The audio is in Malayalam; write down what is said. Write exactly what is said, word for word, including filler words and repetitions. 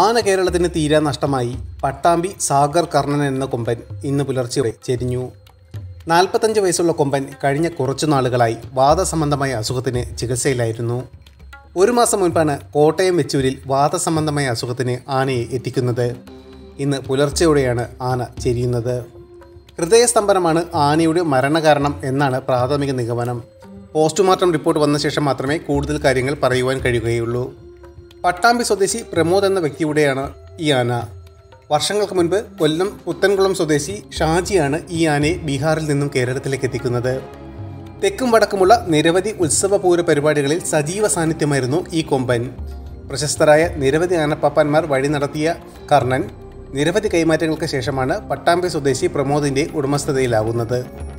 ആന കേരളത്തിന് തീരാ നഷ്ടമായി. പട്ടാമ്പി സാഗർ കർണൻ എന്ന കൊമ്പൻ ഇന്ന് പുലർച്ചെ ചെരിഞ്ഞു. നാൽപ്പത്തഞ്ച് വയസ്സുള്ള കൊമ്പൻ കഴിഞ്ഞ കുറച്ചു നാളുകളായി വാദസംബന്ധമായ അസുഖത്തിന് ചികിത്സയിലായിരുന്നു. ഒരു മാസം മുൻപാണ് കോട്ടയം വെച്ചൂരിൽ വാദസംബന്ധമായ അസുഖത്തിന് ആനയെ എത്തിക്കുന്നത്. ഇന്ന് പുലർച്ചെയോടെയാണ് ആന ചെരിയുന്നത്. ഹൃദയസ്തംഭനമാണ് ആനയുടെ മരണകാരണം എന്നാണ് പ്രാഥമിക നിഗമനം. പോസ്റ്റ്മോർട്ടം റിപ്പോർട്ട് വന്ന ശേഷം മാത്രമേ കൂടുതൽ കാര്യങ്ങൾ പറയുവാൻ കഴിയുകയുള്ളൂ. പട്ടാമ്പി സ്വദേശി പ്രമോദ് എന്ന വ്യക്തിയുടെയാണ് ഈ ആന. വർഷങ്ങൾക്ക് മുൻപ് കൊല്ലം പുത്തൻകുളം സ്വദേശി ഷാജിയാണ് ഈ ആനയെ ബീഹാറിൽ നിന്നും കേരളത്തിലേക്ക് എത്തിക്കുന്നത്. തെക്കും വടക്കുമുള്ള നിരവധി ഉത്സവപൂര പരിപാടികളിൽ സജീവ സാന്നിധ്യമായിരുന്നു ഈ കൊമ്പൻ. പ്രശസ്തരായ നിരവധി ആനപ്പാപ്പാന്മാർ വഴി നടത്തിയ കർണൻ നിരവധി കൈമാറ്റങ്ങൾക്ക് ശേഷമാണ് പട്ടാമ്പി സ്വദേശി പ്രമോദിൻ്റെ ഉടമസ്ഥതയിലാവുന്നത്.